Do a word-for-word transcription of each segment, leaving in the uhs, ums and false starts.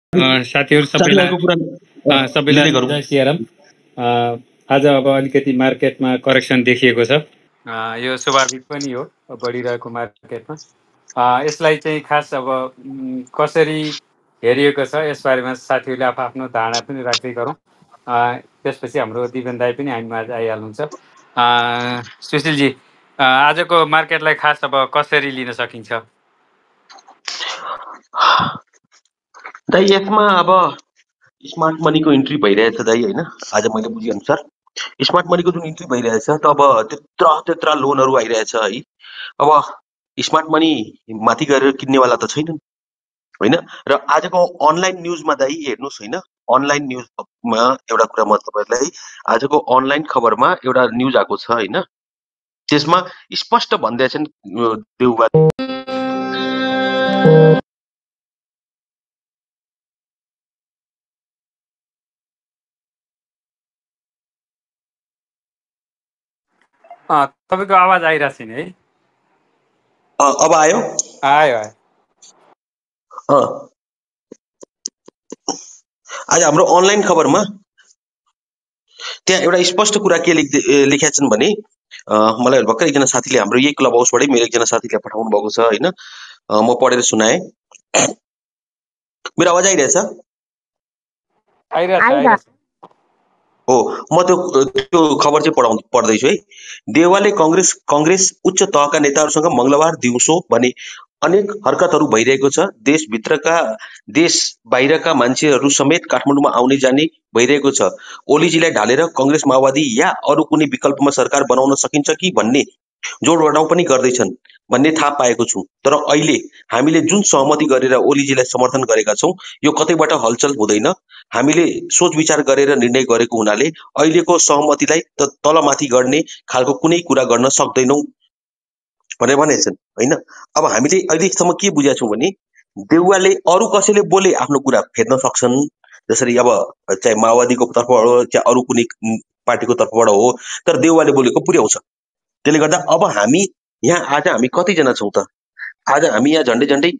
साथीहरु सबैलाई सबैलाई जय सियाराम। आज अब अलिकति मार्केटमा करेक्सन देखिएको छ, यो स्वाभाविक पनि हो बढिरहेको मार्केटमा। यसलाई चाहिँ खास अब कसरी हेरिएको छ यसबारेमा साथीहरुले आफ्नो धारणा पनि राख्दै गरौँ। त्यसपछि हाम्रो दिपेन्द्र दाइ पनि हामीमा आइहाल्नुहुन्छ। सुशीलजी, आजको मार्केटलाई खास अब कसरी लिन सकिन्छ? दाइ यसमा अब स्मार्ट मनीको इन्ट्री भइरहेछ दाइ हैन। आज मैले बुझे अनुसार स्मार्ट मनीको जुन इन्ट्री भइरहेछ त अब त्यत्रा त्यत्रा लोनहरु आइरहेछ है। अब स्मार्ट मनी माथि गरेर किन्नेवाला त छैनन् हैन। र आजको अनलाइन न्यूजमा दाइ हेर्नुस् हैन, अनलाइन न्यूजमा एउटा कुरा म तपाईहरुलाई आजको अनलाइन खबरमा एउटा न्यूज आएको छ हैन। त्यसमा स्पष्ट भन्दैछन् देउवा तपाईको आवाज आइरा छैन है। अब आयो आयो आयो। आज हाम्रो अनलाइन खबरमा त्यहाँ एउटा स्पष्ट कुरा के लेखेका छन् भने मलाई भर्खर एकजना साथीले हाम्रो यही क्लब हाउसबाटै मेरो एकजना साथीले पठाउनु भएको छ हैन। म पढेर सुनाए। मेरो आवाज आइरहेछ? आइरहेछ। हो, म त्यो त्यो खबर चाहिँ पढाउँ पढ्दैछु है। देवालले कांग्रेस कांग्रेस उच्च तहका नेताहरूसँग मंगलबार दिउँसो भने अनेक हरकतहरू भइरहेको छ। देशभित्रका देश बाहिरका मान्छेहरू समेत काठमाडौँमा आउने जाने भइरहेको छ। ओलीजीलाई ढालेर कांग्रेस माओवादी या अरू कुनै विकल्पमा सरकार बनाउन सकिन्छ कि भन्ने जोडवडाउ पनि गर्दैछन् भन्ने थाहा पाएको छु। तर अहिले हामीले जुन सहमति गरेर ओलीजीलाई समर्थन गरेका छौं यो कतैबाट हलचल हुँदैन। हामीले सोच विचार गरेर निर्णय गरेको हुनाले अहिलेको सहमतिलाई त तलमाथि गर्ने खालको कुनै कुरा गर्न सक्दैनौं भनेर भनेछन् हैन। अब हामीले अहिलेसम्म के बुझेका छौं भने देउवाले अरू कसैले बोले आफ्नो कुरा फेर्न सक्छन्, जसरी अब चाहे माओवादीको तर्फबाट हो चाहे अरू कुनै पार्टीको तर्फबाट हो, तर देउवाले बोलेको पुर्याउँछ। त्यसले गर्दा अब हामी यहाँ आज हामी कतिजना छौं त? आज हामी यहाँ झन्डै झन्डै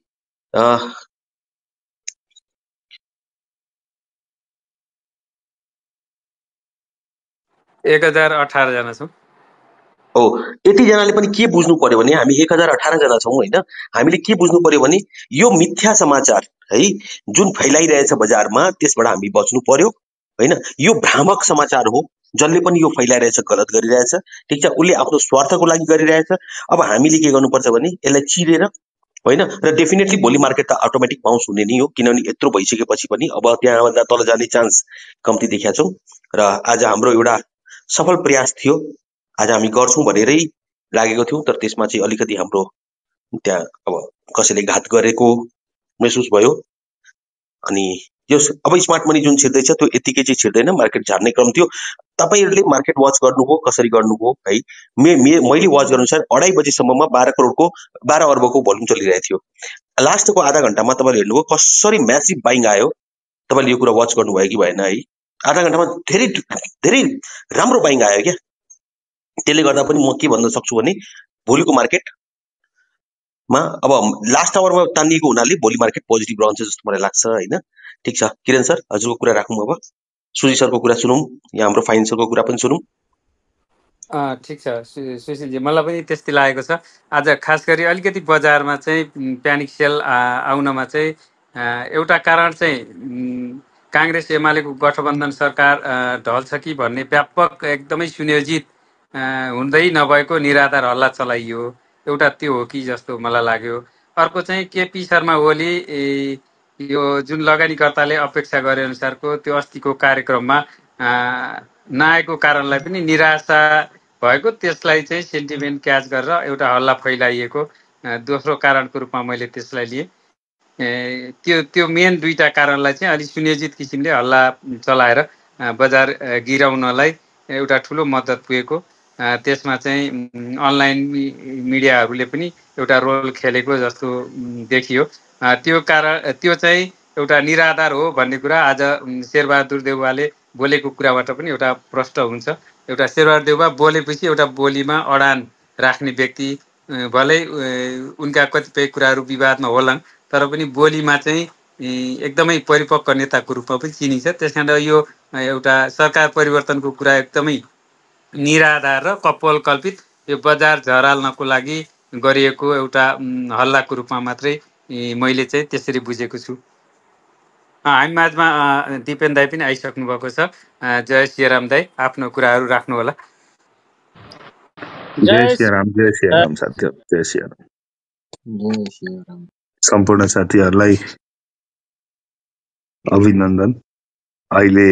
एक हजार अठार जना छौं। हो, यति जनाले पनि के बुझ्नु पर्यो भने हामी एक हजार अठार जना छौं हैन। हामीले के बुझ्नु पर्यो भने यो मिथ्या समाचार है जुन फैलाइरहेछ बजारमा त्यसबाट हामी बच्नु पर्यो हैन। यो भ्रामक समाचार हो, जसले पनि यो फैलाइरहेछ गलत गरिरहेछ। ठीक छ, उसले आफ्नो स्वार्थको लागि गरिरहेछ। अब हामीले के गर्नुपर्छ भने यसलाई चिरेर हैन, र डेफिनेटली भोलि मार्केट त अटोमेटिक बाउन्स हुने नै हो, किनभने यत्रो भइसकेपछि पनि अब त्यहाँभन्दा तल जाने चान्स कम्ती देखेका छौं। र आज हाम्रो एउटा सफल प्रयास थियो, आज हामी गर्छौं भनेरै लागेको थियौं, तर त्यसमा चाहिँ अलिकति हाम्रो त्यहाँ अब कसैले घात गरेको महसुस भयो। अनि यो अब स्मार्ट मनी जुन छिर्दैछ त्यो यतिकै चाहिँ छिर्दैन, मार्केट झार्ने क्रम थियो। तपाईहरुले मार्केट वाच गर्नुभयो, कसरी गर्नुभयो है? मे मैले वाच गर्नु अनुसार अढाई बजेसम्ममा बाह्र करोडको बाह्र अर्बको भोल्युम चलिरहेको थियो। लास्टको आधा घण्टामा तपाईले हेर्नुभयो कसरी म्यासिभ बाइङ आयो। तपाईले यो कुरा वाच गर्नुभयो कि भएन है? आधा घण्टामा धेरै धेरै राम्रो बाइङ आयो क्या। त्यसले गर्दा पनि म के भन्न सक्छु भने भोलिको मार्केटमा अब लास्ट आवरमा तानिएको हुनाले भोलि मार्केट पोजिटिभ रहन्छ जस्तो मलाई लाग्छ हैन। ठीक छ किरण सर, हजुरको कुरा राखौँ। अब सुजी सरको कुरा सुनौँ, यहाँ हाम्रो फाइनेन्सरको कुरा पनि सुनौँ। अँ ठीक छ सुशीलजी, मलाई पनि त्यस्तै लागेको छ। आज खास गरी अलिकति बजारमा चाहिँ प्यानिक सेल आउनमा चाहिँ एउटा कारण चाहिँ कांग्रेस एमालेको गठबन्धन सरकार ढल्छ कि भन्ने व्यापक एकदमै सुनियोजित हुँदै नभएको निराधार हल्ला चलाइयो, एउटा त्यो हो कि जस्तो मलाई लाग्यो। अर्को चाहिँ केपी शर्मा ओली यो जुन लगानीकर्ताले अपेक्षा गरे अनुसारको त्यो अस्तिको कार्यक्रममा नआएको कारणलाई पनि निराशा भएको, त्यसलाई चाहिँ सेन्टिमेन्ट क्याच गरेर एउटा हल्ला फैलाइएको दोस्रो कारणको रूपमा मैले त्यसलाई लिएँ। त्यो त्यो मेन दुईटा कारणलाई चाहिँ अलिक सुनियोजित किसिमले हल्ला चलाएर बजार गिराउनलाई एउटा ठुलो मद्दत पुगेको। त्यसमा चाहिँ अनलाइन मिडियाहरूले पनि एउटा रोल खेलेको जस्तो देखियो। त्यो कारण त्यो चाहिँ एउटा निराधार हो भन्ने कुरा आज शेरबहादुर देउवाले बोलेको कुराबाट पनि एउटा प्रष्ट हुन्छ। एउटा शेरबहादुर देउवा बोलेपछि एउटा बोलीमा अडान राख्ने व्यक्ति, भलै उनका कतिपय कुराहरू विवादमा होलान् तर पनि बोलीमा चाहिँ एकदमै परिपक्व नेताको रूपमा पनि चिनिन्छ। त्यसकारण यो एउटा सरकार परिवर्तनको कुरा एकदमै निराधार र कपोल कल्पित यो बजार झराल्नको लागि गरिएको एउटा हल्लाको रूपमा मात्रै मैले चाहिँ त्यसरी बुझेको छु। हामी माझमा दिपेन दाई पनि आइसक्नु भएको छ। जय श्रीराम दाई, आफ्नो कुराहरू राख्नु होला। जय श्रीराम, जय श्रीराम साथीहरु, जय श्रीराम। जय श्रीराम। सम्पूर्ण साथीहरूलाई अभिनन्दन। अहिले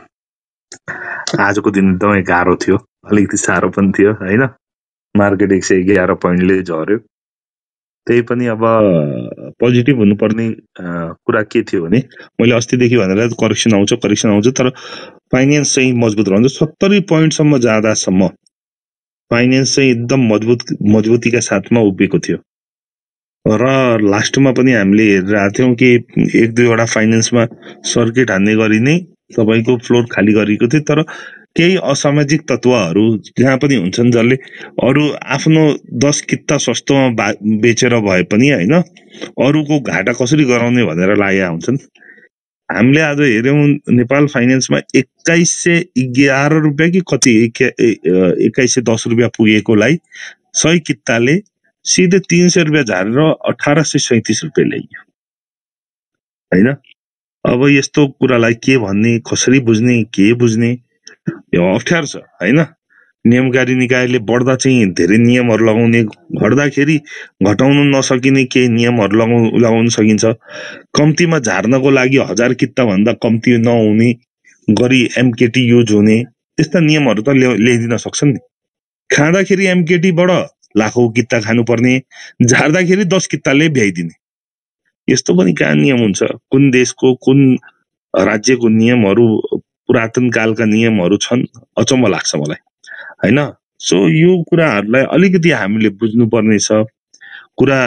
आजको दिन एकदमै गाह्रो थियो, अलिकति साह्रो पनि थियो हैन। मार्केट एक सय एघार पोइन्टले झर्यो। त्यही पनि अब पोजिटिभ हुनुपर्ने कुरा के थियो भने मैले अस्तिदेखि भनेर करेक्सन आउँछ करेक्सन आउँछ तर फाइनेन्स चाहिँ मजबुत रहन्छ। सत्तरी पोइन्टसम्म जाँदासम्म फाइनेन्स चाहिँ एकदम मजबुत मजबुतीका साथमा उभिएको थियो र लास्टमा पनि हामीले हेरिरहेको थियौँ कि एक दुईवटा फाइनेन्समा सर्किट हान्ने गरी नै तपाईँको फ्लोर खाली गरिएको थियो। तर केही असामाजिक तत्त्वहरू जहाँ पनि हुन्छन् जसले अरू आफ्नो दस किता सस्तोमा बेचेर भए पनि होइन अरूको घाटा कसरी गराउने भनेर लागेका हुन्छन्। हामीले आज हेऱ्यौँ नेपाल फाइनेन्समा एक्काइस सय एघार रुपियाँ कि कति एक्काइस सय दस रुपियाँ पुगेकोलाई सय किताले सिधै तीन सय रुपियाँ झारेर अठार सय सैतिस रुपियाँ ल्याइयो होइन। अब यस्तो कुरालाई के भन्ने, कसरी बुझ्ने, के बुझ्ने यो अप्ठ्यारो छ होइन। नियमकारी निकायले बढ्दा चाहिँ धेरै नियमहरू लगाउने, घट्दाखेरि घटाउनु नसकिने केही नियमहरू लगाउ लगाउन सकिन्छ। कम्तीमा झार्नको लागि हजार किता भन्दा कम्ती नहुने गरी एमकेटी युज हुने त्यस्ता नियमहरू त ल्याइदिन सक्छन् नि। खाँदाखेरि एमकेटीबाट लाखौँ किता खानुपर्ने, झार्दाखेरि दस किताले भ्याइदिने, यस्तो पनि कहाँ नियम हुन्छ? कुन देशको कुन राज्यको नियमहरू पुरातन कालका नियमहरू छन्, अचम्म लाग्छ मलाई हैन। सो यो कुराहरूलाई अलिकति हामीले बुझ्नुपर्ने छ। कुरा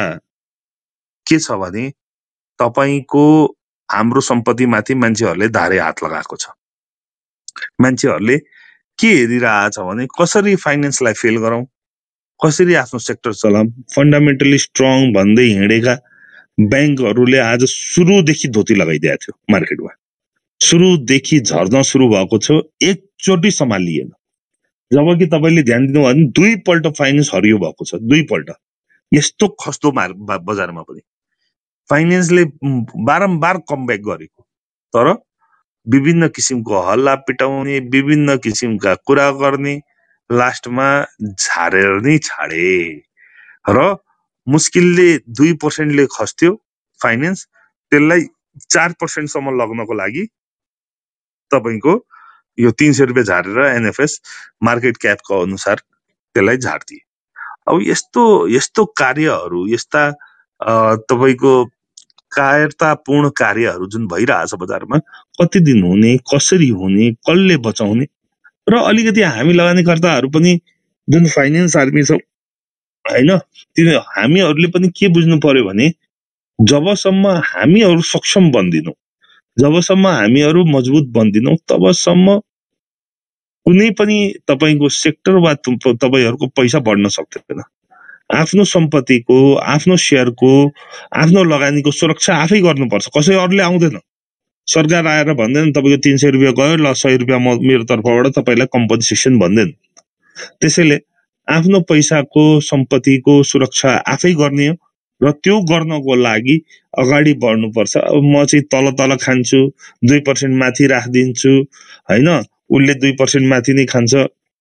के छ भने तपाईको हाम्रो सम्पत्तिमाथि मान्छेहरूले धारे हात लगाएको छ। मान्छेहरूले के हेरिरहेछ भने कसरी फाइनेन्सलाई फेल गरौँ, कसरी आफ्नो सेक्टर चलाऊँ, फन्डामेन्टली स्ट्रङ भन्दै हिँडेका ब्याङ्कहरूले आज सुरुदेखि धोती लगाइदिएको थियो मार्केटमा। सुरुदेखि झर्न सुरु भएको छ, एकचोटि सम्हालिएन। जबकि तपाईँले ध्यान दिनु भने दुईपल्ट फाइनेन्स हरियो भएको छ, दुईपल्ट। यस्तो खस्दो मार बजारमा पनि फाइनेन्सले बारम्बार कमब्याक गरेको, तर विभिन्न किसिमको हल्ला पिटाउने, विभिन्न किसिमका कुरा गर्ने, लास्टमा झारेर नै छाडे र मुस्किलले दुई पर्सेन्टले खस्थ्यो फाइनेन्स, त्यसलाई चार पर्सेन्टसम्म लग्नको लागि तपाईँको यो तीन सय रुपियाँ झारेर एनएफएस मार्केट क्यापको अनुसार त्यसलाई झार्दिए। अब यस्तो यस्तो कार्यहरू, यस्ता तपाईँको कायरतापूर्ण कार्यहरू जुन भइरहेछ बजारमा, कति दिन हुने, कसरी हुने, कसले बचाउने र अलिकति हामी लगानीकर्ताहरू पनि जुन फाइनेन्स आर्मी छ हैन, तिनी हामीहरूले पनि के बुझ्नु पर्यो भने जबसम्म हामीहरू सक्षम बन्दिनौँ, जबसम्म हामीहरू मजबुत बन्दिनौँ, तबसम्म कुनै पनि तपाईँको सेक्टर वा तपाईँहरूको पैसा बढ्न सक्दैन। आफ्नो सम्पत्तिको, आफ्नो सेयरको, आफ्नो लगानीको सुरक्षा आफै गर्नुपर्छ, कसै अरूले आउँदैन। सरकार आएर भन्दैन तपाईँको तीन सय रुपियाँ गयो ल सय रुपियाँ म मेरो तर्फबाट तपाईँलाई कम्पनसेसन भन्दैन। त्यसैले आफ्नो पैसाको सम्पत्तिको सुरक्षा आफै गर्ने हो र त्यो गर्नको लागि अगाडि बढ्नुपर्छ। अब म चाहिँ तल तल खान्छु, दुई पर्सेन्ट माथि राखिदिन्छु होइन, उसले दुई पर्सेन्ट माथि नै खान्छ,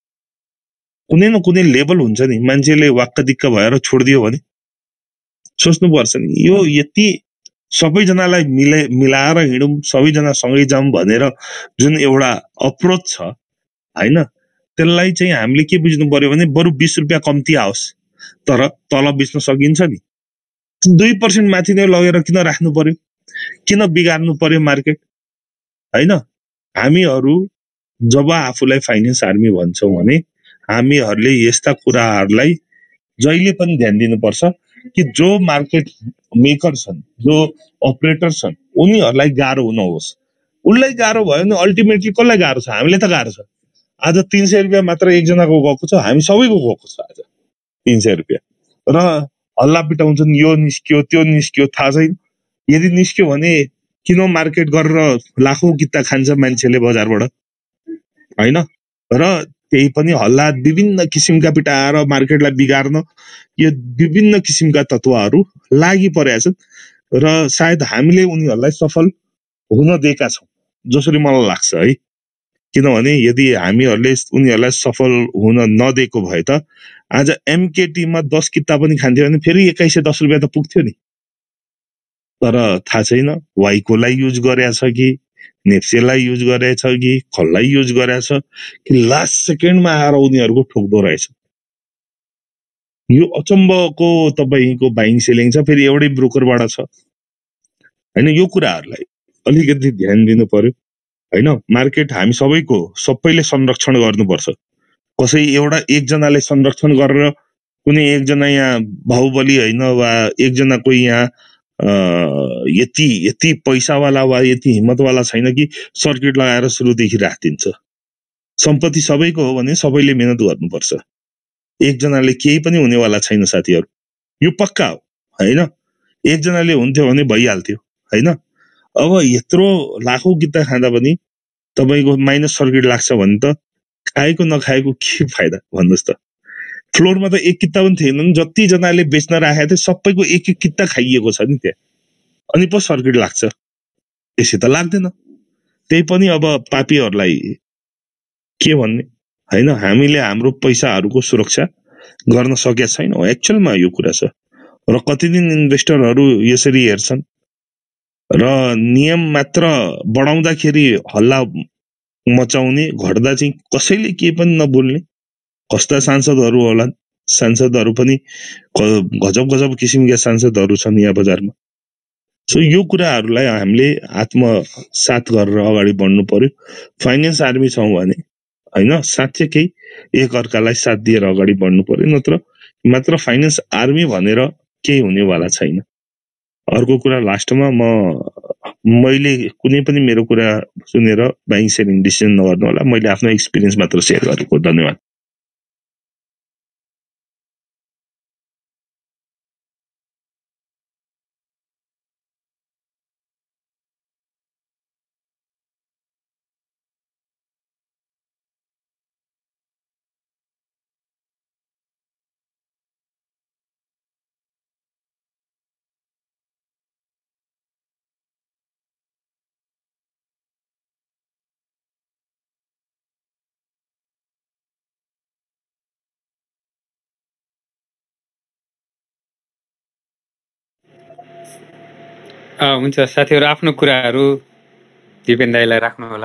कुनै न कुनै लेभल हुन्छ नि। मान्छेले वाक्क दिक्क भएर छोडिदियो भने सोच्नुपर्छ नि, यो यति सबैजनालाई मिला मिलाएर हिँडौँ, सबैजना सँगै जाउँ भनेर जुन एउटा अप्रोच छ होइन, त्यसलाई चाहिँ हामीले के बुझ्नु पर्यो भने बरु बिस रुपियाँ कम्ती आओस् तर तल बेच्न सकिन्छ नि। दुई पर्सेन्ट माथि नै लगेर किन राख्नु पर्यो, किन बिगार्नु पर्यो मार्केट होइन। हामीहरू जब आफूलाई फाइनेन्स आर्मी भन्छौँ भने हामीहरूले यस्ता कुराहरूलाई जहिले पनि ध्यान दिनुपर्छ कि जो मार्केट मेकर छन्, जो अपरेटर छन्, उनीहरूलाई गाह्रो नहोस्। उसलाई गाह्रो भयो भने अल्टिमेटली कसलाई गाह्रो छ? हामीलाई त गाह्रो छ। आज तीन सय रुपियाँ मात्र एकजनाको गएको छ, हामी सबैको गएको छ आज तीन सय रुपियाँ र हल्ला पिटाउँछन्, यो निस्क्यो त्यो निस्क्यो, थाहा छैन। यदि निस्क्यो भने किन मार्केट गरेर लाखौं किता खान्छ मान्छेले बजारबाट हैन र त्यही पनि हल्ला विभिन्न किसिमका पिटाएर मार्केटलाई बिगार्न यो विभिन्न किसिमका तत्त्वहरू लागि परेका छन् र सायद हामीले उनीहरूलाई सफल हुन दिएका छौं जसरी मलाई लाग्छ है किनभने यदि हामीहरूले उनीहरूलाई सफल हुन नदिएको भए त आज एमकेटी मा दस किता पनि खान्थ्यो भने फेरि एक्काइस सय दस रुपियाँ त पुग्थ्यो नि तर थाहा छैन वाइकोलाई युज गरेछ कि नेप्सेलाई युज गरेछ कि खल्लाई युज गरेछ कि लास्ट सेकेन्डमा आएर उनीहरूको ठोक्दो रहेछ यो अचम्मको तपाईको बाइङ सेलिङ छ फेरि एउटै ब्रोकरबाट छ हैन यो कुराहरूलाई अलिकति ध्यान दिनु पर्यो हैन मार्केट हामी सबैको सबैले संरक्षण गर्नुपर्छ कसै एउटा एकजनाले संरक्षण गरेर कुनै एकजना यहाँ बाहुबली हैन वा एकजना कोही यहाँ यति यति पैसावाला वा यति हिम्मतवाला छैन कि सर्किट लगाएर सुरुदेखि राखिदिन्छ सम्पत्ति सबैको हो भने सबैले मेहनत गर्नुपर्छ एकजनाले केही पनि हुनेवाला छैन साथीहरु यो पक्का हो हैन एकजनाले हुन्थ्यो भने भइहाल्थ्यो हैन अब यत्रो लाखौं किता खाँदा पनि तपाईको माइनस सर्किट लाग्छ भने त खाएको नखाएको के फाइदा भन्नुस् त फ्लोरमा त एक किता पनि थिएन जति जनाले बेच्न राखेको थिए सबैको एक एक किता खाइएको छ नि त्यहाँ अनि पो सर्किट लाग्छ त्यसै त लाग्दैन त्यही पनि अब पापीहरुलाई के भन्ने हैन हामीले हाम्रो पैसाहरुको सुरक्षा गर्न सकेका छैनौं एक्चुअलमा यो कुरा छ र कति दिन इन्भेस्टरहरु यसरी हेर्छन् र नियम मात्र बढाउँदाखेरि हल्ला मचाउने घट्दा चाहिँ कसैले के पनि नबोल्ने कस्ता सांसदहरु होलान् सांसदहरु पनि गजब गजब किसिमका सांसदहरु छन् यहाँ बजारमा सो यो कुराहरुलाई हामीले आत्मसात गरेर अगाडि बढ्नु पर्यो फाइनान्स आर्मी छौं भने हैन साच्चै एक अर्कालाई साथ दिएर अगाडि बढ्नु पर्यो नत्र मात्र फाइनान्स आर्मी भनेर केही हुनेवाला छैन अर्को कुरा लास्टमा म मैले कुनै पनि मेरो कुरा सुनेर बाइङ सेलिङ डिसिजन नगर्नु होला मैले आफ्नो एक्सपीरियन्स मात्र शेयर गरेको धन्यवाद हुन्छ साथीहरु आफ्नो कुराहरु दिपेन दाइलाई राख्नु होला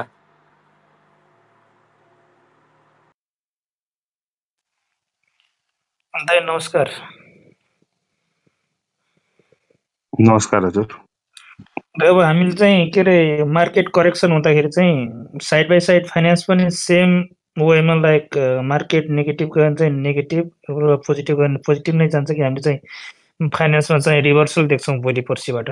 दाइ नमस्कार नमस्कार हजुर अब हामीले चाहिँ के रे मार्केट करेक्सन हुँदाखेरि चाहिँ साइड बाइ साइड फाइनान्स पनि सेम वेमा लाइक मार्केट नेगेटिभ गयो भने चाहिँ नेगेटिभ र पोजिटिभ गयो भने पोजिटिभ नै जान्छ कि हामीले चाहिँ फाइनान्समा चाहिँ रिभर्सल देख्छौं भोलि पर्सिबाट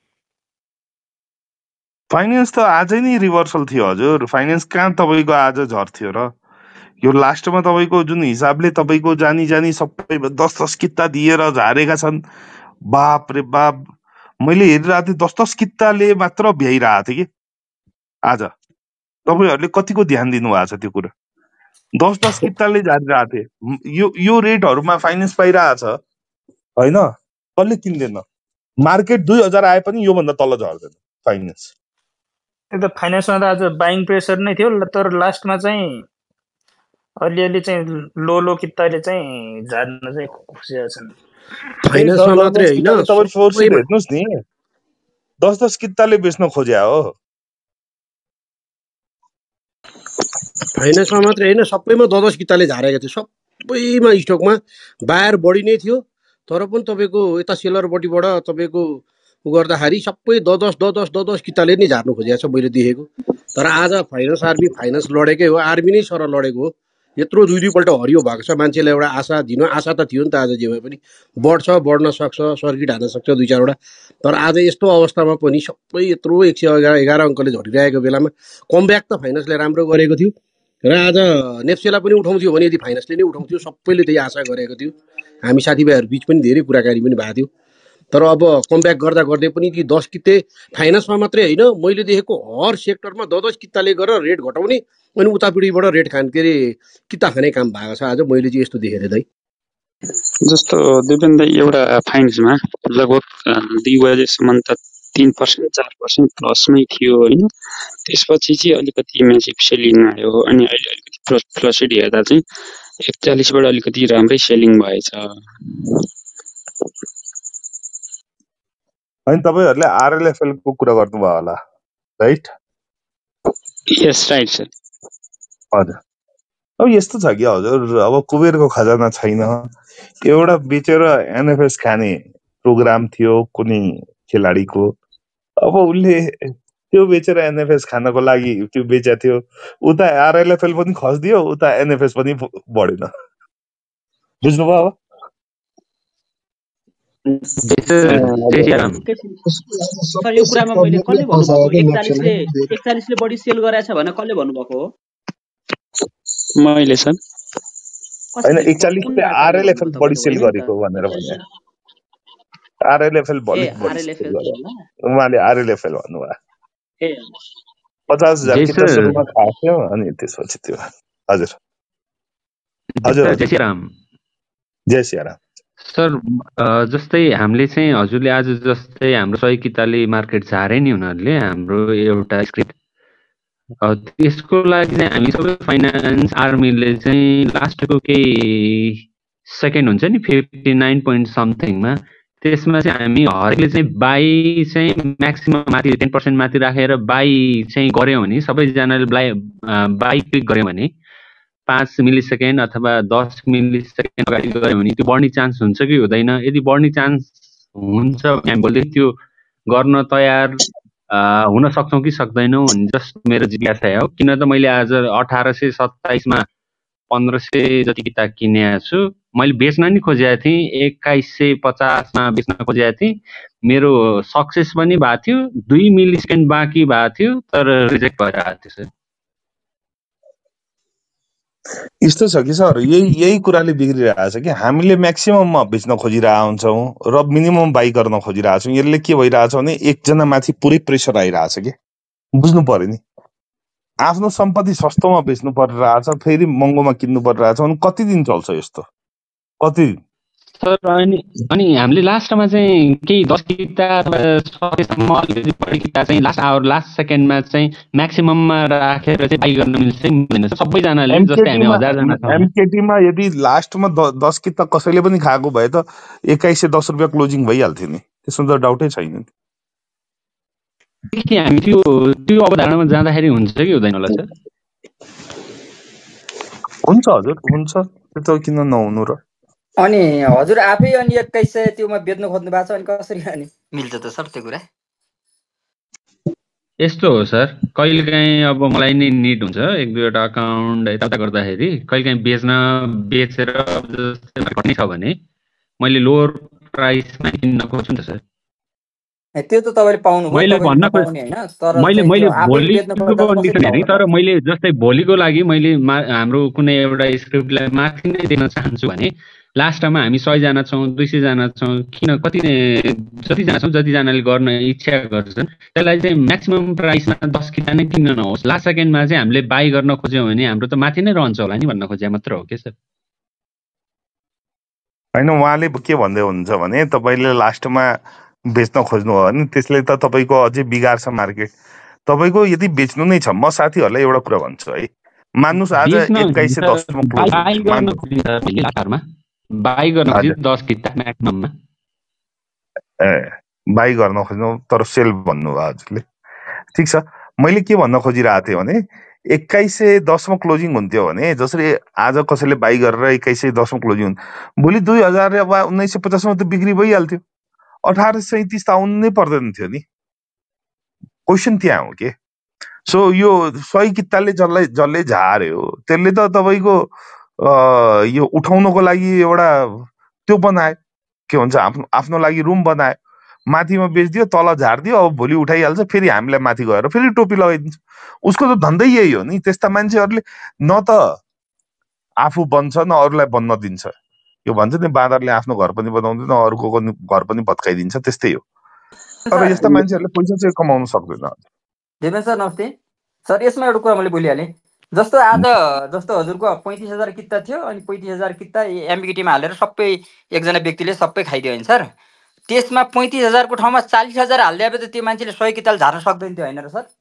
फाइनान्स त आजै नै रिभर्सल थियो हजुर फाइनान्स कहाँ तपाईको आज झर्थ्यो र यो लास्टमा तपाईको जुन हिसाबले तपाईको जानी जानी सबै दस दस किता दिएर झारेका छन् बाप रे बाप मैले हेरिरहेको थिएँ दस दस किताले मात्र भ्याइरहेको थिएँ कि आज तपाईहरुले कतिको ध्यान दिनुभएको छ त्यो कुरा दस दस किताले झारिरहेको थिएँ यो यो रेटहरुमा फाइनान्स पाइरहेको छ हैन कसले किन्दैन मार्केट दुई हजार आए पनि यो भन्दा तल झर्दैन फाइनान्स त्यो त फाइनान्समा त आज बाइङ प्रेसर नै थियो तर लास्टमा चाहिँ अलिअलि चाहिँ लो लो किताले चाहिँ झार्न चाहिँ खुसी छन् फाइनान्समा मात्रै हैन तपाईं फोर्सिट हेर्नुस् नि दस दस किताले बेच्न खोज्या हो फाइनान्समा मात्रै हैन सबैमा दस दस किताले झारेको थियो सबैमा स्टकमा बायर बढी नै थियो तर पनि तपाईको यता सेलरपट्टिबाट तपाईको गर्दाखेरि सबै दस दस दस दस दस दस किताले नै झार्नु खोजेको छ मैले देखेको तर आज फाइनान्स आर्मी फाइनान्स लडेकै हो आर्मी नै सर लडेको हो यत्रो दुई दुईपल्ट हरियो भएको छ मान्छेलाई एउटा आशा दिनु आशा त थियो नि त आज जे भए पनि बढ्छ बढ्न सक्छ सर्किट हान्न सक्छ दुई चारवटा तर आज यस्तो अवस्थामा पनि सबै यत्रो एक सय एघार एघार अङ्कले झरिरहेको बेलामा कमब्याक त फाइनान्सले राम्रो गरेको थियो र आज नेप्सेलाई पनि उठाउँथ्यो भने यदि फाइनान्सले नै उठाउँथ्यो सबैले त्यही आशा गरेको थियो हामी साथीभाइहरू बीच पनि धेरै कुराकानी पनि भएको थियो तर अब कमब्याक गर्दा गर्दै पनि ती दस कित्ते फाइनेन्समा मात्रै होइन, मैले देखेको हर सेक्टरमा द दस किताले गरेर रेट घटाउने अनि उतापिँढिबाट रेट खाने के अरे किता खाने काम भएको छ। आज मैले चाहिँ यस्तो देखेँ दाइ। जस्तो दिपेन्द्र एउटा फाइनेन्समा लगभग अ, दुई बजेसम्म त तीन पर्सेन्ट चार पर्सेन्ट प्लसमै थियो होइन, त्यसपछि चाहिँ अलिकति म्यासिभ सेलिङ आयो अनि अहिले अलिकति फ्लसेड हेर्दा चाहिँ एकचालिसबाट अलिकति राम्रै सेलिङ भएछ। अनि तपाईँहरूले आरएलएफएल को कुरा गर्नुभयो होला, राइट? यस राइट सर। हजुर। अब यस्तो छ कि हजुर, अब कुबेरको खजाना छैन, एउटा बेचेर एनएफएस खाने प्रोग्राम थियो कुनै खेलाडीको, अब उसले त्यो बेचेर एनएफएस खानको लागि त्यो बेचेको थियो, उता आरएलएफएल पनि खस्दियो, उता एनएफएस पनि बढेन। बुझ्नुभयो? अब सर यो कुरामा मैले कसले भन्नुभएको एकचालिसले एकचालिसले बढी सेल गराएछ भने कसले भन्नुभएको हो? मैले सर होइन, एकचालिसले आरएलएफएल बढी सेल गरेको भनेर भने, आरएलएफएल बढी बढी सेल गरे, उहाँले आरएलएफएल भन्नुभयो। ए पचास हजार किता सुरुमा खाथ्यो अनि त्यसपछि त्यो। हजुर हजुर जय श्रीराम। जय श्रीराम सर जस्तै हामीले चाहिँ हजुरले आज जस्तै हाम्रो सय किताले मार्केट झारे नि उनीहरूले हाम्रो एउटा स्क्रिप्ट, त्यसको लागि चाहिँ हामी सबै फाइनेन्स आर्मीले चाहिँ लास्टको केही सेकेन्ड हुन्छ नि फिफ्टी नाइन पोइन्ट समथिङमा, त्यसमा चाहिँ हामी हरेकले चाहिँ बाई चाहिँ म्याक्सिमम माथि टेन पर्सेन्ट माथि राखेर बाई चाहिँ गऱ्यौँ भने, सबैजनाले बाई बाई क्लिक गऱ्यौँ भने पाँच मिली सेकेन्ड अथवा दस मिली सेकेन्ड अगाडि गऱ्यो भने त्यो बढ्ने चान्स हुन्छ कि हुँदैन? यदि बढ्ने चान्स हुन्छ भने हामी भोलि त्यो गर्न तयार हुन सक्छौँ कि सक्दैनौँ भन्ने जस्ट मेरो जिज्ञासा हो। किन त मैले आज अठार सय सत्ताइसमा पन्ध्र सय जति किताब किनेको छु, मैले बेच्न नि खोजेको थिएँ, एक्काइस सय पचासमा बेच्न खोजेको थिएँ, मेरो सक्सेस पनि भएको थियो, दुई मिली सेकेन्ड बाँकी भएको थियो तर रिजेक्ट भएर आएको थियो सर। यस्तो छ कि सर, यही यही कुराले बिग्रिरहेको छ कि हामीले म्याक्सिमममा बेच्न खोजिरहेको हुन्छौँ र मिनिमम बाई गर्न खोजिरहेको छौँ। यसले के भइरहेको छ भने एकजना माथि पुरै प्रेसर आइरहेको छ कि, बुझ्नु पर्यो नि। आफ्नो सम्पत्ति सस्तोमा बेच्नु परिरहेछ, फेरि महँगोमा किन्नु परिरहेछ भने कति दिन चल्छ यस्तो? कति दिन? सर अनि अनि हामीले लास्टमा चाहिँ केही दस किता सकेसम्म अलिकति बढी किता चाहिँ लास्ट आवर लास्ट सेकेन्डमा चाहिँ म्याक्सिमममा राखेर चाहिँ बाई गर्न मिल्छ मिल्दैन? सबैजनाले जस्तै हामी हजारजना छौँ, एमकेटीमा यदि लास्टमा दस किता कसैले पनि खाएको भए त एक्काइस सय दस रुपियाँ क्लोजिङ भइहाल्थ्यो नि, त्यसमा त डाउटै छैन। हामी त्यो त्यो अवधारणामा जाँदाखेरि हुन्छ कि हुँदैन होला सर? हुन्छ हजुर, हुन्छ, त्यो त किन नहुनु र। अनि हजुर आफै अनि एक्काइस सय त्योमा बेच्न खोज्नु भएको छ, अनि कसरी अनि मिल्छ त सर त्यो कुरा? यस्तो हो सर, कहिलेकाहीँ अब मलाई नै निड हुन्छ एक दुईवटा अकाउन्ट यताउता गर्दाखेरि, कहिलेकाहीँ बेच्न बेचेर जस्तै घट्ने छ भने मैले लोवर प्राइसमा किन्न खोज्छु नि त सर। त्यो त तपाईँले पाउनु भयो, मैले भन्न तर मैले मैले भोलिको कन्डिसन हेरेँ, तर मैले जस्तै भोलिको लागि मैले हाम्रो कुनै एउटा स्क्रिप्टलाई माथि नै दिन चाहन्छु भने लास्टमा हामी सयजना छौँ, दुई सयजना छौँ, किन कति जतिजना छौँ जतिजनाले गर्न इच्छा गर्छन् त्यसलाई चाहिँ म्याक्सिमम प्राइसमा दस किता नै किन्न नहोस्, लास्ट सेकेन्डमा चाहिँ हामीले बाई गर्न खोज्यौँ भने हाम्रो त माथि नै रहन्छ होला नि भन्न खोजे मात्र हो कि सर। होइन, उहाँले के भन्दै हुनुहुन्छ भने तपाईँले लास्टमा बेच्न खोज्नु हो भने त्यसले त तपाईँको अझै बिगार्छ मार्केट। तपाईँको यदि बेच्नु नै छ, म साथीहरूलाई एउटा कुरा भन्छु है, मान्नुहोस् आज एक्काइस सय दसमा बाई गर्न खोज्नु दस किता म्याक्सिमममा, ए बाई गर्न खोज्नु तर सेल भन्नुभयो हजुरले, ठिक छ। मैले के भन्न खोजिरहेको थिएँ भने एक्काइस सय दसमा क्लोजिङ हुन्थ्यो भने जसरी आज कसैले बाई गरेर एक्काइस सय दसमा क्लोजिङ हुन्थ्यो, भोलि दुई हजार वा उन्नाइस सय पचासमा त बिक्री भइहाल्थ्यो, अठार सैतिस त आउनु नै पर्दैन थियो नि। क्वेसन त्यहाँ हो कि। सो यो सय किताले जसलाई जसले झार्यो त्यसले त तपाईँको यो उठाउनको लागि एउटा त्यो बनायो, के भन्छ, आफ्नो आफ्नो लागि रुम बनायो, माथिमा बेचिदियो, तल झारिदियो, अब भोलि उठाइहाल्छ, फेरि हामीलाई माथि गएर फेरि टोपी लगाइदिन्छ। उसको त धन्दै यही हो नि। त्यस्ता मान्छेहरूले न त आफू बन्छ न अरूलाई बन्न दिन्छ। यो भन्छ नि बाँदरले आफ्नो घर पनि बनाउँदैन अरूको घर पनि भत्काइदिन्छ त्यस्तै हो तर यस्ता मान्छेहरूले पैसा चाहिँ कमाउन सक्दैन देवेन्द्र सर नमस्ते सर यसमा एउटा कुरा मैले बोलिहालेँ जस्तो आज जस्तो हजुरको पैँतिस हजार किता थियो अनि पैँतिस हजार किता एमबिकेटीमा हालेर सबै एकजना व्यक्तिले सबै खाइदियो होइन सर त्यसमा पैँतिस हजारको ठाउँमा चालिस हजार हालिदिएपछि त्यो मान्छेले सय किताल झार्न सक्दैन थियो होइन र सर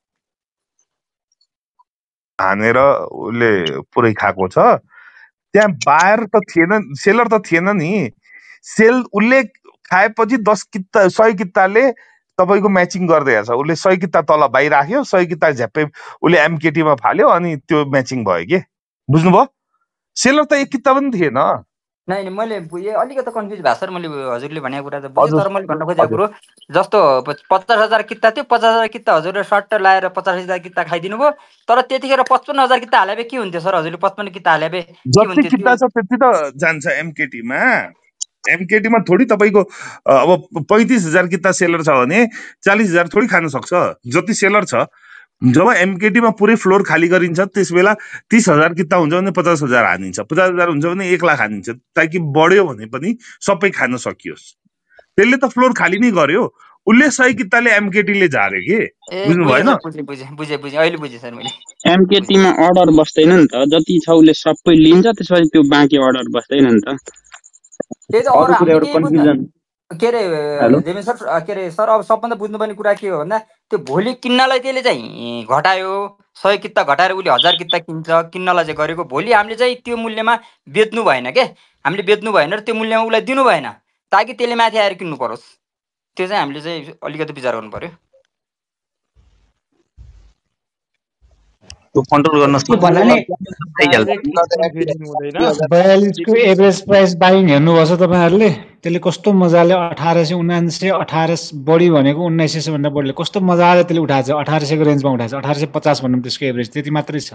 हानेर उसले पुरै खाएको छ त्यहाँ बायर त थिएन सेलर त थिएन नि सेल उसले खाएपछि दस किता सय किताले तपाईँको म्याचिङ गर्दै छ उसले सय किता तल बाहिर राख्यो सय किता झ्याप्पै उसले एमकेटीमा फाल्यो अनि त्यो म्याचिङ भयो के बुझ्नुभयो सेलर त एक किता पनि थिएन नै मैले अलिकति कन्फ्युज भएको सर मैले हजुरले भनेको कुरा त बुझेँ हजुर तर मैले भन्न खोजेको हजुर कुरो जस्तो पचास हजार किता थियो पचास हजार किता हजुरले सर्ट लाएर पचास हजार किता खाइदिनु भयो तर त्यतिखेर पचपन्न हजार किता हाले भए के हुन्थ्यो सर हजुरले पचपन्न किता हाले भए के जति हुन्थ्यो किता त्यो छ त्यति त जान्छ एमकेटीमा एमकेटीमा थोडी तपाईँको अब पैँतिस हजार किता सेलर छ भने चालिस हजार थोडी खान सक्छ जति सेलर छ जब एमकेटीमा पुरै फ्लोर खाली गरिन्छ त्यस बेला तीस हजार किता हुन्छ भने पचास हजार हानिन्छ पचास हजार हुन्छ भने एक लाख हानिन्छ ताकि बढ्यो भने पनि सबै खान सकियोस् त्यसले त फ्लोर खाली नै गर्यो उसले सय किताले एमकेटीले झार्यो कि बुझ्नु भएन बुझेँ बुझेँ बुझेँ बुझेँ अहिले बुझेँ सर मैले एमकेटीमा अर्डर बस्दैन नि त जति छ उसले सबै लिन्छ त्यसपछि त्यो बाँकी अर्डर बस्दैन नि त त्यही त अरू अरू कुरा हामीले एउटा केही बुझ्न कन्फ्युजन के अरे हेलो देवेन्द्र सर के अरे सर अब सबभन्दा बुझ्नुपर्ने कुरा के हो भन्दा त्यो भोलि किन्नलाई त्यसले चाहिँ घटायो सय किता घटाएर उसले हजार किता किन्छ किन्नलाई चाहिँ गरेको भोलि हामीले चाहिँ त्यो मूल्यमा बेच्नु भएन के हामीले बेच्नु भएन र त्यो मूल्यमा उसलाई दिनु भएन ताकि त्यसले माथि आएर किन्नु परोस् त्यो चाहिँ हामीले चाहिँ अलिकति विचार गर्नु पर्यो त्यो कन्ट्रोल गर्न त्यो भन्नाले बयालिसको एभरेज प्राइस बाइङ हेर्नुभएको छ तपाईँहरूले त्यसले कस्तो मजाले अठार सय उनान्सय अठार बढी भनेको उन्नाइस सय भन्दा बढीले कस्तो मजाले त्यसले उठाएको छ अठार सयको रेन्जमा उठाएको छ अठार सय पचास भनौँ त्यसको एभरेज त्यति मात्रै छ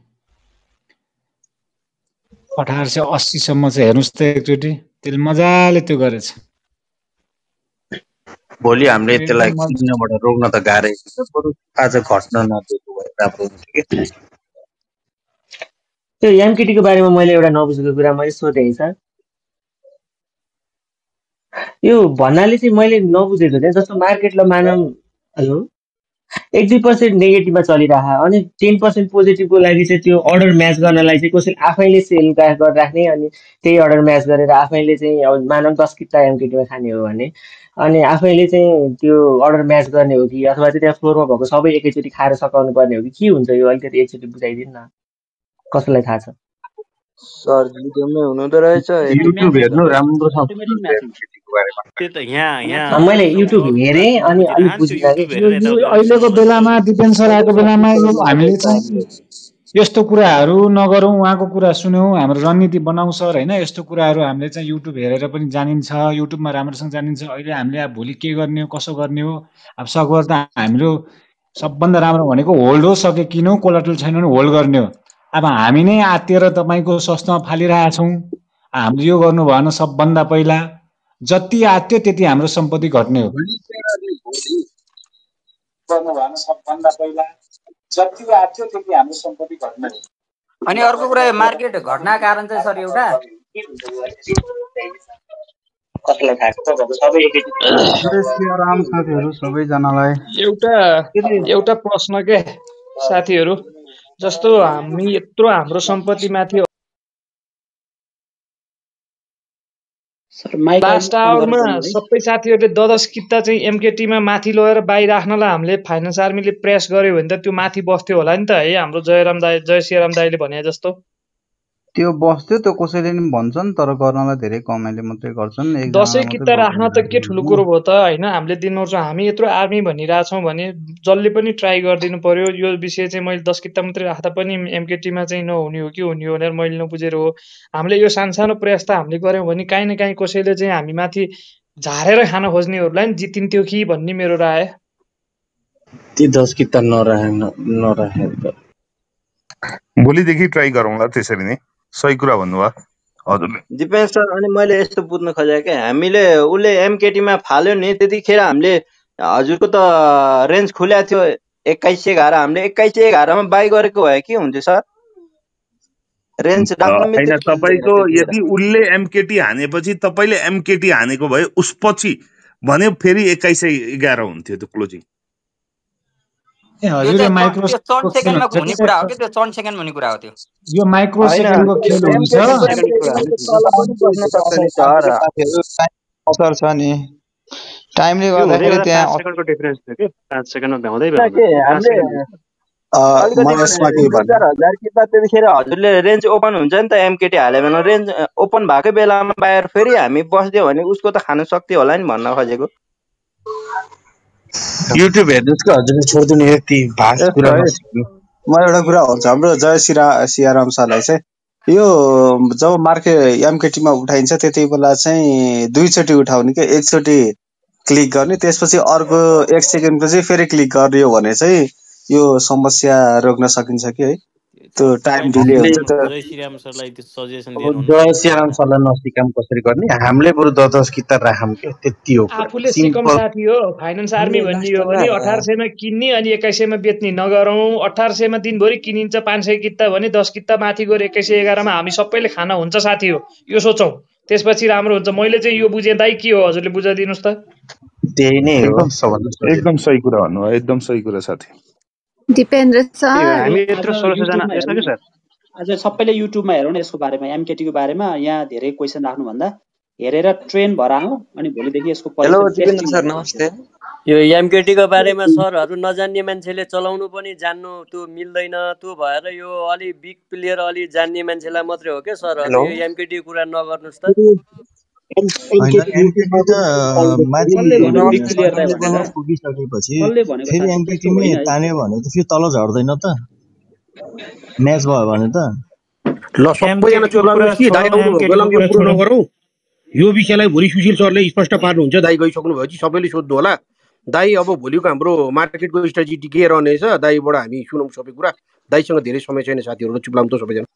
अठार सय अस्सीसम्म चाहिँ हेर्नुहोस् त एकचोटि त्यसले मजाले त्यो गरेछ भोलि हामीले त्यसलाई किन्नबाट रोक्न त गाह्रै छ बरु आज घट्न नदिएको भए राम्रो हुन्थ्यो के त्यो एमकेटीको बारेमा मैले एउटा नबुझेको कुरा मैले सोधेँ सर यो भन्नाले चाहिँ मैले नबुझेको चाहिँ जस्तो मार्केटलाई मानौँ हेलो एक दुई पर्सेन्ट नेगेटिभमा चलिरह अनि टेन पर्सेन्ट पोजिटिभको लागि चाहिँ त्यो अर्डर म्याच गर्नलाई चाहिँ कसैले आफैले सेल गरेर राख्ने अनि त्यही अर्डर म्याच गरेर आफैले चाहिँ अब मानौँ दस किता एमकेटीमा खाने हो भने अनि आफैले चाहिँ त्यो अर्डर म्याच गर्ने हो कि अथवा चाहिँ त्यहाँ फ्लोरमा भएको सबै एकैचोटि खाएर सकाउनु पर्ने हो कि के हुन्छ यो अलिकति एकचोटि बुझाइदिनु न कसैलाई थाहा छ सर जिडिएममै हुनुहुँदो रहेछ युट्युब हेर्नु राम्रो छ त्यो त यहाँ यहाँ मैले युट्युब हेरेँ अनि अलिक बुझिनँ अहिलेको बेलामा डिपेन्ड सर आएको बेलामा यो हामीले चाहिँ यस्तो कुराहरू नगरौँ उहाँको कुरा सुन्यौँ हाम्रो रणनीति बनाउँ सर होइन यस्तो कुराहरू हामीले चाहिँ युट्युब हेरेर पनि जानिन्छ युट्युबमा राम्रोसँग जानिन्छ अहिले हामीले अब भोलि के गर्ने हो कसो गर्ने हो अब सकभर त हाम्रो सबभन्दा राम्रो भनेको होल्ड हो सके किनौँ कोलाटल छैन भने होल्ड गर्ने हो अब हामी नै आत्तिएर तपाईँको सस्तोमा फालिरहेछौँ हामीले यो गर्नु भएन सबभन्दा पहिला जति आत्यो त्यति हाम्रो सम्पत्ति घट्ने हो गर्नु भएन सबभन्दा पहिला जति आत्यो त्यति हाम्रो सम्पत्ति घट्ने हो अनि अर्को कुरा मार्केट घट्नको कारण चाहिँ सर एउटा कसलाई थाहा छ सबै एकैचोटि राम साथीहरू सबैजनालाई एउटा एउटा प्रश्न के साथीहरू जस्तो हामी यत्रो हाम्रो सम्पत्ति माथि लास्ट आवरमा सबै साथीहरूले द दस किता चाहिँ एमकेटीमा माथि लगेर बाहिर राख्नलाई हामीले फाइनेन्स आर्मीले प्रेस गर्यो भने त त्यो माथि बस्थ्यो होला नि त है हाम्रो जयराम दाई जय श्रीराम दाईले भने जस्तो त्यो बस्थ्यो त्यो कसैले नि भन्छन् तर गर्नलाई धेरै कमैले मात्रै गर्छन् दसैँ किता राख्न त के ठुलो कुरो भयो त होइन हामीले दिनुपर्छ हामी यत्रो आर्मी भनिरहेछौँ भने जसले पनि ट्राई गरिदिनु पर्यो यो विषय चाहिँ मैले दस किता मात्रै राख्दा पनि एमकेटीमा चाहिँ नहुने हो कि हुने हो भनेर मैले नबुझेर हो हामीले यो सानसानो प्रयास त हामीले गऱ्यौँ भने काहीँ न काहीँ कसैले चाहिँ हामी माथि झारेर खान खोज्नेहरूलाई नि जितिन्थ्यो कि भन्ने मेरो राय ती दस किता नराखे नराखे भोलिदेखि ट्राई गरौँला त्यसरी नै सही कुरा भन्नुभयो हजुरले दिपेन्द्र सर अनि मैले यस्तो बुझ्न खोजेँ क्या हामीले उसले एमकेटीमा फाल्यो नि त्यतिखेर हामीले हजुरको त रेन्ज खुल्या थियो एक्काइस सय एघार हामीले एक्काइस सय एघारमा बाई गरेको भए के हुन्थ्यो सर रेन्ज डाउन होइन बित्तिकै तपाईँको त्यतिखेर यदि उसले एमकेटी हानेपछि तपाईँले एमकेटी हानेको भए उसपछि भने फेरि एक्काइस सय एघार हुन्थ्यो त्यो क्लोजिङ। ए त्यो हजुर यो चाहिँ च- माइक्रो त्यो चन्द खेल सेकेन्डमा हुन्छ हुने कि कुरा हो कि त्यो चन्द सेकेन्ड भन्ने कुरा हो त्यो। यो माइक्रो होइन सेकेन्डको खेल हुन्छ। एमकेटी पाँच पनि सेकेन्डको त्यति कुरा हो मिनट नि तल पनि बस्न सक्छ नि सर। साथीहरू असर छ नि टाइमले त्यो हुँदै गर्दाखेरि गर्दा पाँच त्यहाँ सेकेन्डको डिफरेन्स थियो कि पाँच सेकेन्डमा भ्याउँदै के भ्याउँदैन पाँच हामीले सेकेन्ड अ, अलिकति म यसमा के दुई भन्नु चार हजार किता त्यतिखेर हजुरले रेन्ज ओपन हुन्छ नि त एमकेटी हाल्यो भने रेन्ज ओपन भएकै बेलामा बाहिर फेरि हामी बस्दियो भने उसको त खान सक्थ्यो होला नि भन्न खोजेको। युट्युब हेर्नुहोस् कि हजुरले छोडिदिनु यति भाष यस्तो कुरा है नसिक्नु। म एउटा कुरा भन्छु हाम्रो जय सिरा सियाराम सरलाई चाहिँ यो जब मार्केट एमकेटीमा उठाइन्छ त्यति बेला चाहिँ दुईचोटि उठाउने कि एकचोटि क्लिक गर्ने त्यसपछि अर्को एक सेकेन्ड पछि फेरि क्लिक गरियो भने चाहिँ यो समस्या रोक्न सकिन्छ कि है त्यो टाइम तपाईँले डिले हामीले हुन्छ त्यो त्यो जय श्रीराम सरलाई त्यो सजेसन अब दिनुहुन्न जय श्रीराम सरलाई नसिकाम कसरी गर्ने, हामीले बरु द दस किता राखौँ के, त्यति हो कुरा। आफूले सिकम सिम्पल। साथी हो फाइनेन्स आर्मी हामीले भनिदियो लास्टमा भने अठार सयमा किन्ने अनि एक्काइस सयमा बेच्ने नगरौँ। अठार सयमा दिनभरि किनिन्छ पाँच सय किता भने दस किता माथि गएर एक्काइस सय एघारमा हामी सबैले खाना हुन्छ साथी हो, यो सोचौँ त्यसपछि राम्रो हुन्छ। मैले चाहिँ यो बुझेँ दाइ, के हो हजुरले बुझाइदिनुहोस् त। त्यही नै हो एकदम सबभन्दा सजिलो। एकदम सही कुरा भन्नुभयो, एकदम सही कुरा साथी। दिपेन्द्र ए, सर हामी आज यत्रो सोह्र सयजना युट्युबमा यस्तो हेरौँ कि न, सर आज सबैले युट्युबमा हेरौँ न यसको बारेमा, एमकेटीको बारेमा। यहाँ धेरै क्वेसन राख्नुभन्दा हेरेर ट्रेन भएर आउँ अनि भोलिदेखि यसको हेलो परीक्षण दिपेन्द्र टेस्टिङ सर गरौँ नमस्ते। हजुर। यो एमकेटीको बारेमा सरहरू नजान्ने मान्छेले चलाउनु पनि जान्नु त्यो मिल्दैन, त्यो भएर यो अलि बिग प्लेयर अलि जान्ने मान्छेलाई मात्रै हो क्या सरहरू, हेलो, यो एमकेटी कुरा नगर्नुहोस् त। होइन एमकेटी त माथि कसले भन्यो बिग सर्टेन प्लेयरलाई भनेर? लेभलमा पुगिसकेपछि कसले भनेको फेरि साथी? त्यस्तो एमकेटीमै होइन है। तान्यो भने त फेरि तल झर्दैन त म्याच भयो भने त। ल सबैजना एमकेटीको चुप कुरा लाग्नुहोस् कि दाइ छोडौँ, आउनुभएको एमकेटीको बेलामा यो कुरा कुरो छोडौँ। नगरौँ। यो विषयलाई भोलि सुशील सरले स्पष्ट पार्नुहुन्छ। दाइ गइसक्नु भएपछि सबैले सोध्नु होला। दाइ अब भोलिको हाम्रो मार्केटको स्ट्राटेजी के रहनेछ दाइबाट हामी सुनौँ सबै कुरा। दाइसँग धेरै समय छैन साथीहरू, चुप लाग्नु त सबैजना।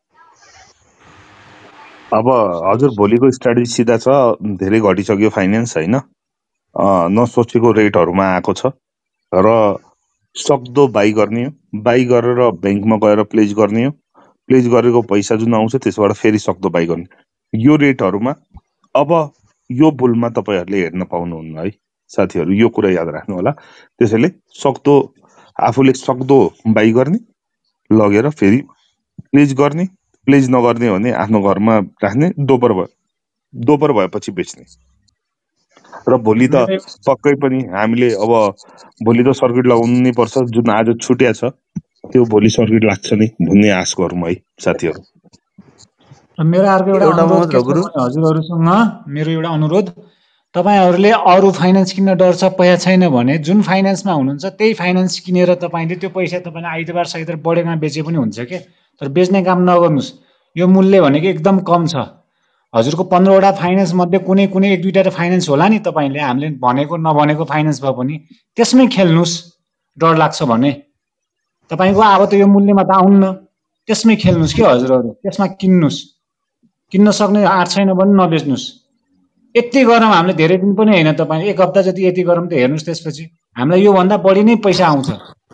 अब हजुर भोलिको स्ट्राटेजी सिधा छ, धेरै घटिसक्यो फाइनेन्स होइन, अँ, नसोचेको रेटहरूमा आएको छ र सक्दो बाई गर्ने हो। बाई गरेर ब्याङ्कमा गएर प्लेज गर्ने हो। प्लेज गरेको पैसा जुन आउँछ त्यसबाट फेरि सक्दो बाई गर्ने। यो रेटहरूमा अब यो बुलमा तपाईँहरूले हेर्न पाउनुहुन्न है साथीहरू, यो कुरा याद राख्नु होला। त्यसैले सक्दो आफूले सक्दो बाई गर्ने, लगेर फेरि प्लेज गर्ने, प्लेज नगर्ने भने आफ्नो घरमा राख्ने, दोब्बर भयो दोब्बर भएपछि बेच्ने। र भोलि त मेरो पक्कै पनि हामीले अब भोलि त सर्किट लगाउनु नै पर्छ, जुन आज छुट्या छ त्यो भोलि सर्किट लाग्छ नि भन्ने आश गरौँ है साथीहरू। मेरो अर्को एउटा एउटा अनुरोध मात्र के हो छ गुरु। भने हजुरहरूसँग मेरो एउटा अनुरोध, तपाईँहरूले अरू फाइनेन्स किन्न डर छ पैसा छैन भने जुन फाइनेन्समा हुनुहुन्छ त्यही फाइनेन्स किनेर तपाईँले त्यो पैसा तपाईँले आइतबार साइतबार बढेमा बेचे पनि हुन्छ के, तर बेच्ने काम नगर्नुहोस्। यो मूल्य भनेको एकदम कम छ। हजुरको पन्ध्रवटा फाइनेन्स मध्ये कुनै कुनै एक दुईवटा त फाइनेन्स होला नि, तपाईँले हामीले भनेको नभनेको फाइनेन्स भए पनि त्यसमै खेल्नुहोस्। डर लाग्छ भने तपाईँको अब त यो मूल्यमा त आउन्न, त्यसमै खेल्नुहोस् के हजुरहरू, त्यसमा किन्नुहोस्। किन्न सक्ने आँट छैन भने नबेच्नुहोस्। यति गरौँ हामीले, धेरै दिन पनि होइन, तपाईँ एक हप्ता जति यति गरौँ त हेर्नुहोस्, त्यसपछि हामीलाई योभन्दा बढी नै पैसा आउँछ।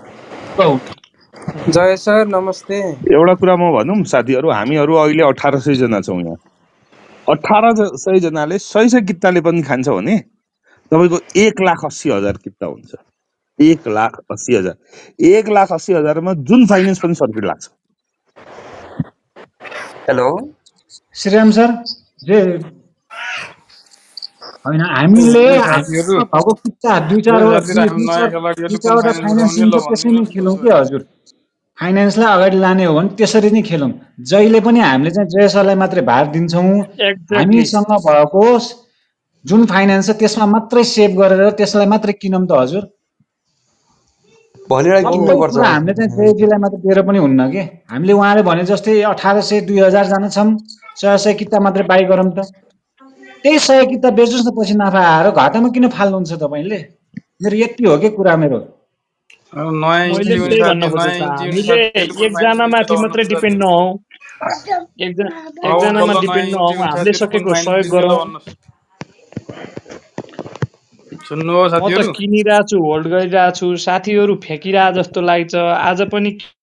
जय सर नमस्ते। एउटा कुरा म भनौँ साथीहरू, हामीहरू अहिले अठार सयजना छौँ यहाँ। अठार सयजनाले सय सय किताले पनि खान्छ भने तपाईँको एक लाख अस्सी हजार किता हुन्छ। एक लाख अस्सी हजार एक लाख अस्सी हजारमा जुन फाइनेन्स पनि सर्किट लाग्छ। हेलो श्रीराम सर जे होइन, हामीले ल साथीहरू हामीसँग भएको किता दुई ल चार साथीहरू दुई हामी दुई नयाँ चार खेलाडीहरूले दुई कुन चारवटा फाइनेन्स फाइनेन्स उठाउने दिन्छ, ल त्यसरी भनिदिनु नै न खेलौँ त्यसो के भए। हजुर। फाइनेन्सलाई अगाडि लाने हो भने त्यसरी नै खेलौँ। जहिले पनि हामीले चाहिँ जय सरलाई मात्रै भार दिन्छौँ। एक्ज्याक्टली। हामीसँग भएको जुन फाइनेन्स छ त्यसमा मात्रै सेभ गरेर त्यसलाई मात्रै किनौँ त हजुर। भोलिबाट सबै किन्नुपर्छ। कुरा हामीले चाहिँ जयजीलाई मात्रै दिएर पनि हुन्न कि। हामीले उहाँले भने जस्तै अठार सय दुई हजारजना छौँ, सय सय किता मात्रै बाई गरौँ त। त्यही सय किता बेच्नुहोस् न, पछि नाफा आएर घाटामा किन फाल्नुहुन्छ तपाईँले। मेरो यति हो कि कुरा मेरो। अब नयाँ मैले इन्ट्री पनि हुने त्यही भन्न साथी खोजेँ नयाँ त, इन्ट्री हुने हामीले साथीहरूले बरु एकजना फाइनेन्स माथि लगाउनु मात्रै पर्छ डिपेन्ड साथीहरू। नहौँ। एकजना अब एकजनामा बल्ल नयाँ डिपेन्ड इन्ट्री नहौँ, हुने हामीले साथीहरू कुन सकेको फाइनेन्स सहयोग लिने ल गरौँ। भन्नुहोस्। सुन्नुभयो म त साथीहरू? किनिरहेको छु, होल्ड गरिरहेको छु, साथीहरू फ्याँकिरहेको जस्तो लाग्छ। आज पनि